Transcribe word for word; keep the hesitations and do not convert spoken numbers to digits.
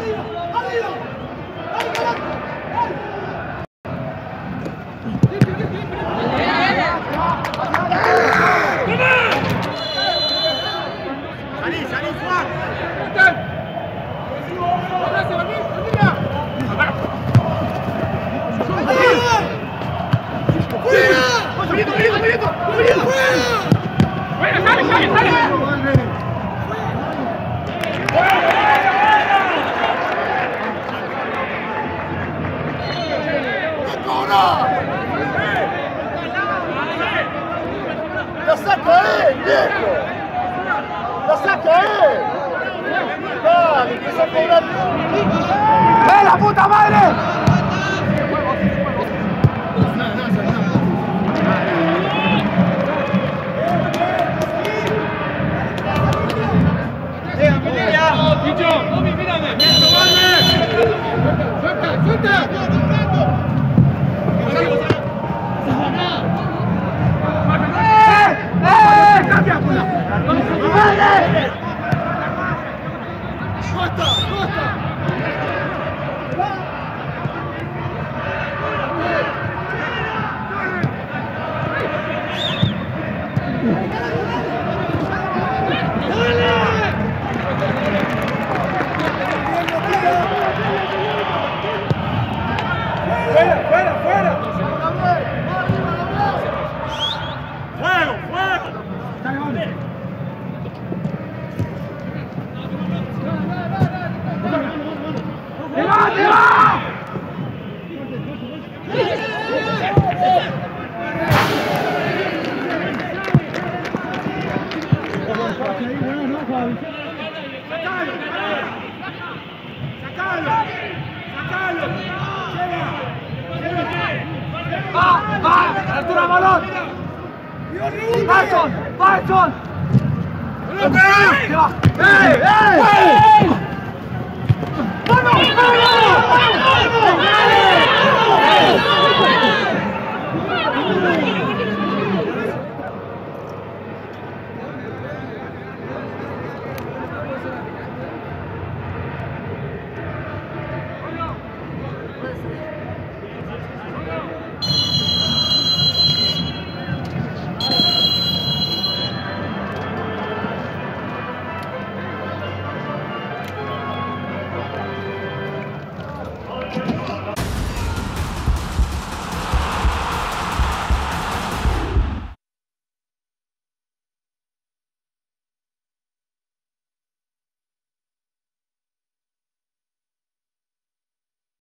¡La saca él, viejo! ¡La saca él! ¡Dale, empieza a cobrar! ¡Eh, la puta madre! ¡Tommy, mírame! ¡Suelta, suelta! ¡Costa! ¡Costa! ¡Fuera, fuera, fuera! ¡Fuego, fuego! ¡Se va, se va! ¡Sacalo! ¡Sacalo! ¡Va! ¡Va! ¡A la altura del balón! ¡Barson! ¡Barson! ¡Se va! ¡Ey! ¡Ey!